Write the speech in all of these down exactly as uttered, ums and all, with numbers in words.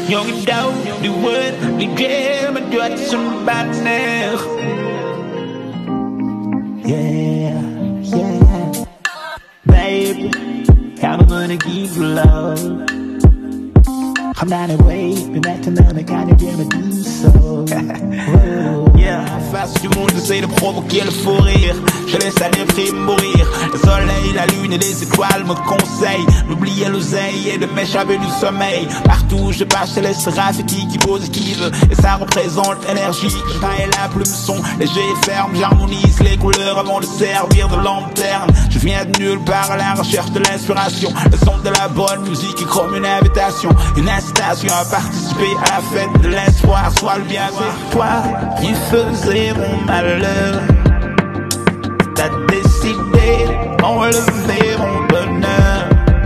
ñoo ngi daw di wër di jéem a jot suñu bànneex. Yeah, yeah, baby, I'm gonna give you love. xam naa ne way bi metti na mais kañ jéem a diisoo. Yeah, face du monde essaie de provoquer le fou rire. Je laisse aller frire mourir. Le soleil, la lune et les étoiles me conseillent d'oublier l'oseille et de m'échapper du sommeil. Partout où je passe, je laisse graffiti qui positive. Et ça représente l'énergie. Je taille la plume son léger et ferme. J'harmonise les couleurs avant de servir de lanterne. Je viens de nulle part à la recherche de l'inspiration. Le son de la bonne musique est comme une invitation. Une incitation à participer à la fête de l'espoir. Sois le bienvenu. Toi qui faisais mon malheur, t'as décidé d'enlever mon bonheur.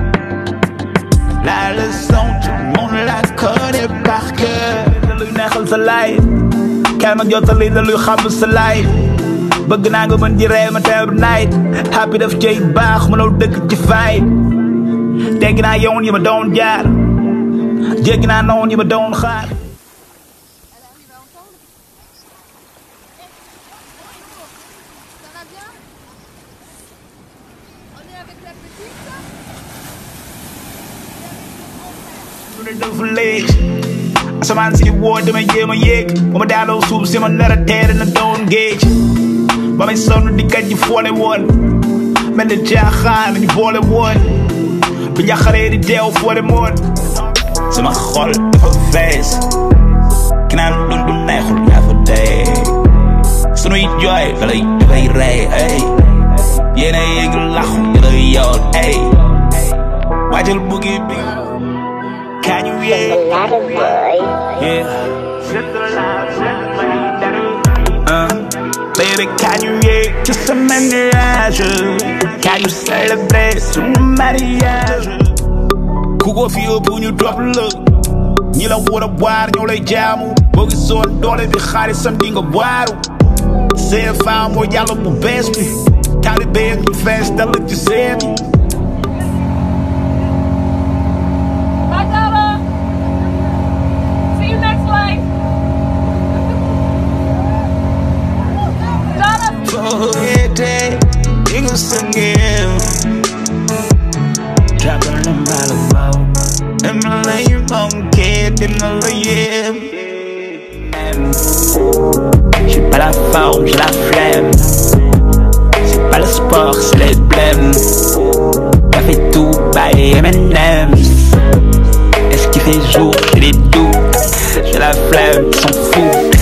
La leçon, tout le monde la connaît par cœur. Luy neexal sa life, kenn ma jottali la luy xam sa life. Bëgg naa nga mën di ree ma teew night. Happy daf cay baax mënoo dëkk ci fay. Tegg naa yoon yi ma doon jaar, jéggi naa noon yi ma doon xaar. dafa léeg asamaan si woo damay jéem a yéeg ba ma daanoo suuf si ma nar a teere na doon géej ba may sonn di kat ji foole woon mel ni jaaxaan ñu boole woon bu ñaxaree di deew foole moon sama xol dafa fees ki naan dund neexul yaa fa dee sunuy jooy dalay dafay rey ay yéena yéeg laxu yëra yoon ay waajal buggi bi Can you hear? Yeah. Uh, baby, can you hear? Just a mariage. Can you celebrate some mariage? Kuko fio bunyu drop look. Ñi la wara boire ñoo lay jaamu. Boo gisoon doole bi xaalisam di nga boiru. C F A mooy yàlla bu bees bi. Talibé ñu fees dal ci seen bi. Nigga singing, dropping them by the boat. And my lame monkey, in the lame. J'ai pas la forme, j'ai la flemme. C'est pas le sport, c'est les blèmes. T'as fait tout by M and M's. Est-ce qu'il fait jour, j'ai des doutes. J'ai la flemme, ils sont fous.